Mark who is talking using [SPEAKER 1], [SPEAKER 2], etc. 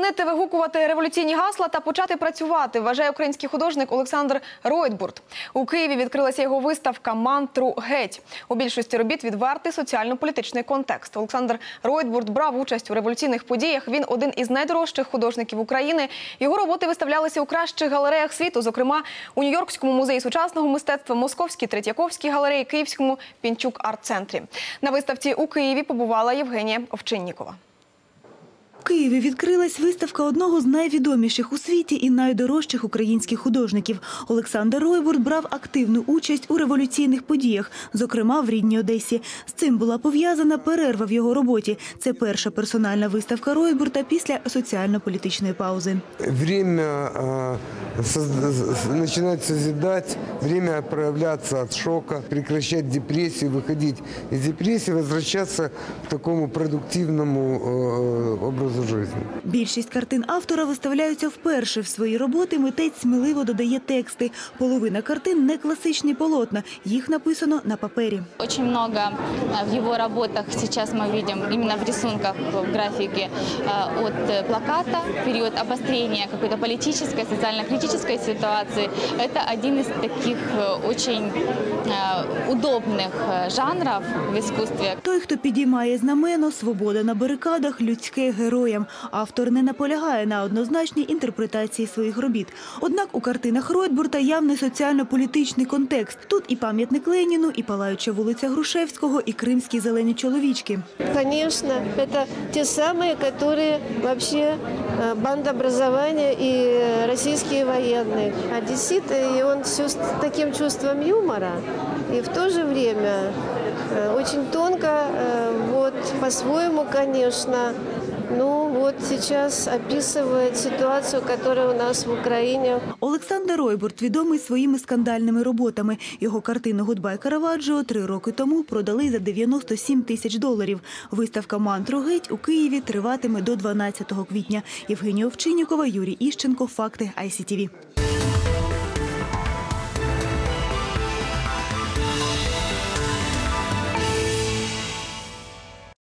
[SPEAKER 1] Припинити вигукувати революційні гасла та почати працювати, вважає український художник Олександр Ройтбурд. У Києві відкрилася його виставка «Мантру геть». У більшості робіт відвертий соціально-політичний контекст. Олександр Ройтбурд брав участь у революційних подіях. Він один із найдорожчих художників України. Його роботи виставлялися у кращих галереях світу, зокрема у Нью-Йоркському музеї сучасного мистецтва, Московській Третьяковській галереї, Київському Пінчук-арт-центрі. На виставці у Києві побувала Євгенія Овчиннікова.
[SPEAKER 2] У Києві відкрилась виставка одного з найвідоміших у світі і найдорожчих українських художників. Олександр Ройтбурд брав активну участь у революційних подіях, зокрема в рідній Одесі. З цим була пов'язана перерва в його роботі. Це перша персональна виставка Ройтбурда після соціально-політичної паузи.
[SPEAKER 3] Время начинать созидать, время проявляться от шока, прекращать депрессию, выходить из депрессии, возвращаться к такому продуктивному образу жизни.
[SPEAKER 2] Більшість картин автора виставляються вперше. В свої роботи митець сміливо додає тексти. Половина картин – не класичні полотна. Їх написано на папері.
[SPEAKER 4] Очень много в его работах сейчас мы видим, именно в рисунках, в графике, от плаката, период обострения какой-то политической, социально-критической ситуации. Это один из таких очень удобных жанров в искусстве.
[SPEAKER 2] Той, хто підіймає знамено, свобода на барикадах, людське героям. Автор не наполягає на однозначній інтерпретації своїх робіт. Однак у картинах Ройтбурда явний соціально-політичний контекст. Тут і пам'ятник Леніну, і палаюча вулиця Грушевського, і кримські зелені чоловічки.
[SPEAKER 5] Конечно, это те самые, которые вообще бандообразование и российские военные. Одессит, и он все с таким чувством юмора, и в то же время очень тонко, вот по-своему, конечно. Ну, вот сейчас описывает ситуацию, которая у нас в Україні.
[SPEAKER 2] Олександр Ройтбурд відомий своїми скандальними роботами. Його картину «Гудбай, Караваджо» 3 роки тому продали за $97 тисяч. Виставка «Мантру геть» у Києві триватиме до 12 квітня. Євгенія Овчиннікова, Юрій Іщенко. Факти ICTV.